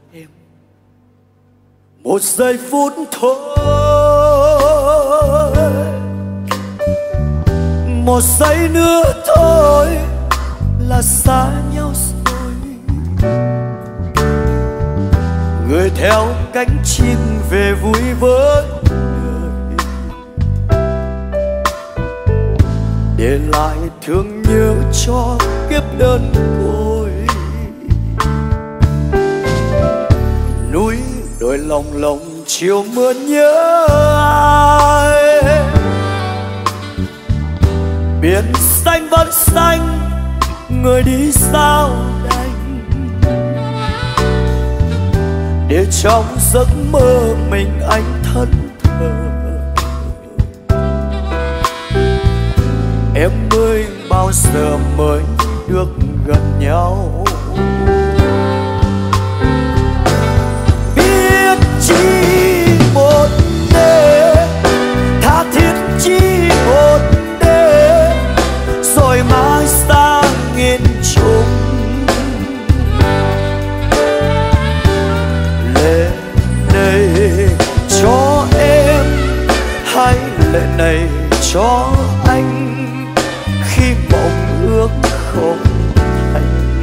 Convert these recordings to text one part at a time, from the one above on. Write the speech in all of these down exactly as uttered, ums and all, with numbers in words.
em một giây phút thôi, một giây nữa thôi là xa nhau rồi. Người theo cánh chim về vui với đời, để lại thương nhớ cho kiếp đơn côi. Núi đôi lòng lòng chiều mưa nhớ ai, biển xanh vẫn xanh, người đi sao đành, để trong giấc mơ mình anh thẫn thờ. Em ơi bao giờ mới được gần nhau, biết chỉ một đêm, tha thiết chỉ một đêm, rồi mai xa nghìn trùng. Lệ này cho em hay lệ này cho anh, khi mộng ước không thành.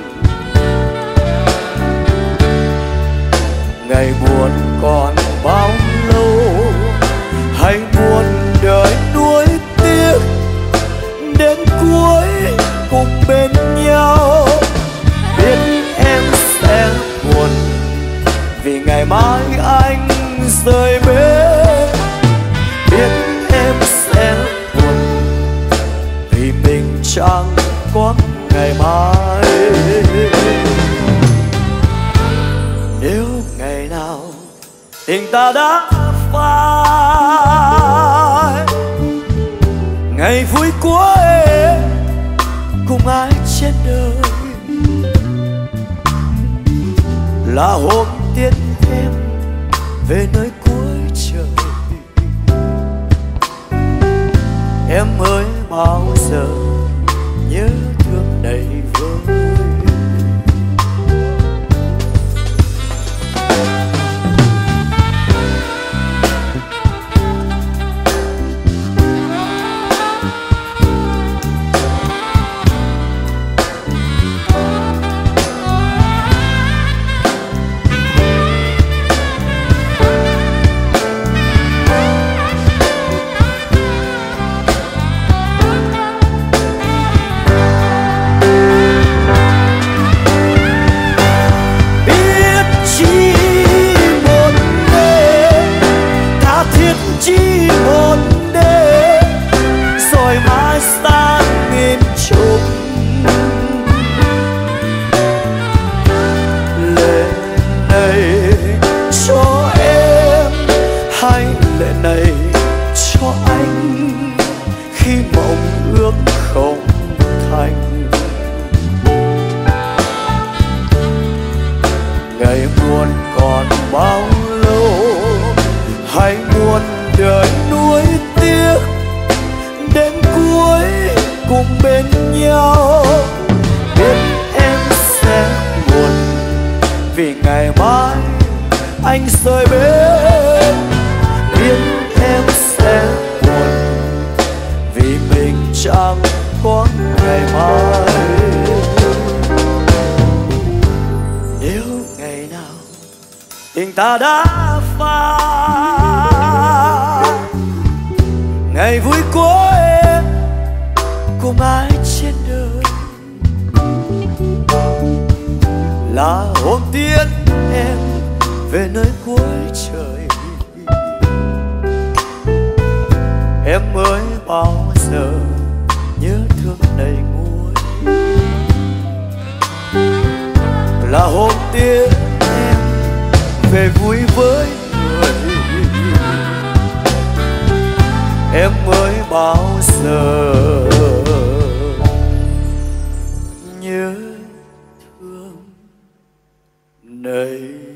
Ngày buồn còn bao lâu, hay buồn đời nuối tiếc, đến cuối cùng bên nhau. Biết em sẽ buồn vì ngày mai anh rời bến, biết em sẽ buồn vì mình chẳng có ngày mai. Nếu ngày nào tình ta đã phai, ngày vui của em cùng ai trên đời, là hôm tiễn em về nơi cuối trời. Em ơi bao giờ nhớ thương đầy vơi. Chỉ một đêm, rồi mai xa nghìn trùng. Lệ này cho em hay lệ này cho anh, khi mộng ước không thành. Ngày buồn còn bao lâu, hay buồn đời nuối tiếc, đến cuối cùng bên nhau. Biết em sẽ buồn vì ngày mai anh rời bến, biết em sẽ buồn vì mình chẳng có ngày mai. Nếu ngày nào tình ta đã phai, ngày vui của em cùng ai trên đời, là hôm tiễn em về nơi cuối trời. Em ơi bao giờ nhớ thương đầy nguôi, là hôm tiễn em về vui với người. Em ơi bao giờ nhớ thương đầy